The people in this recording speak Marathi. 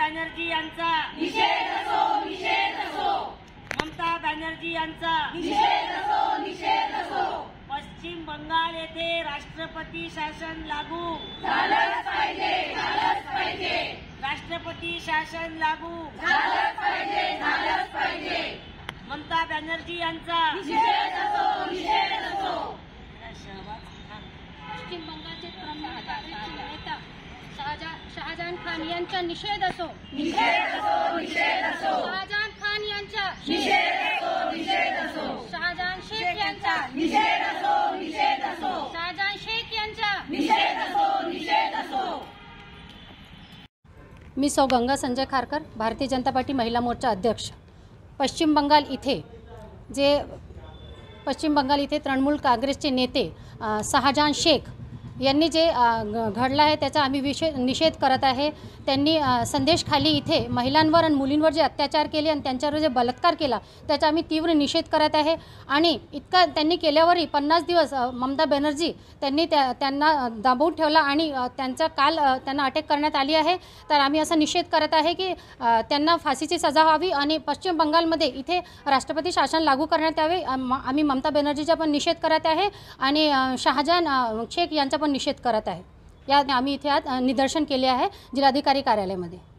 बॅनर्जी यांचा निषेध असो, निषेध असो. ममता बॅनर्जी यांचा निषेध असो, निषेध असो. पश्चिम बंगाल येथे राष्ट्रपती शासन लागू झालंच पाहिजे, झालंच पाहिजे. राष्ट्रपती शासन लागू झालंच पाहिजे, झालंच पाहिजे. ममता बॅनर्जी यांचा निषेध असो, निषेध असो. पश्चिम बंगालचे प्रमुख काँग्रेसचे नेता शहाजहान खान यांचा निषेध असो. निषेध असो, निषेध असो. शहाजहान खान यांचा निषेध असो, निषेध असो. शहाजहान शेख यांचा निषेध असो, निषेध असो. शहाजहान शेख यांचा निषेध असो, निषेध असो. मी सौ गंगा संजय खारकर, भारतीय जनता पार्टी महिला मोर्चा अध्यक्ष. पश्चिम बंगाल इथे तृणमूल काँग्रेसचे नेते शहाजहान शेख यांनी जे घडलं आहे त्याचा आम्ही निषेध करत आहे. त्यांनी संदेशखाली इथे महिलांवर आणि मुलींवर जे अत्याचार केले आणि त्यांच्यावर जे बलात्कार केला त्याचा आम्ही तीव्र निषेध करत आहे. आणि इतका त्यांनी केल्यावरही 50 दिवस ममता बॅनर्जी त्यांना दाबवून ठेवला आणि काल त्यांना अटक करण्यात आली आहे. तर आम्ही असा निषेध करत आहे की त्यांना फाशीची सजा व्हावी आणि पश्चिम बंगालमध्ये इथे राष्ट्रपती शासन लागू करण्यात यावे. आम्ही ममता बॅनर्जीचा पण निषेध करत आहे आणि शहाजहान शेख यांचा पण निषेध करत आहे. या आम्ही इथे आज निदर्शन केले आहे जिल्हाधिकारी कार्यालयामध्ये.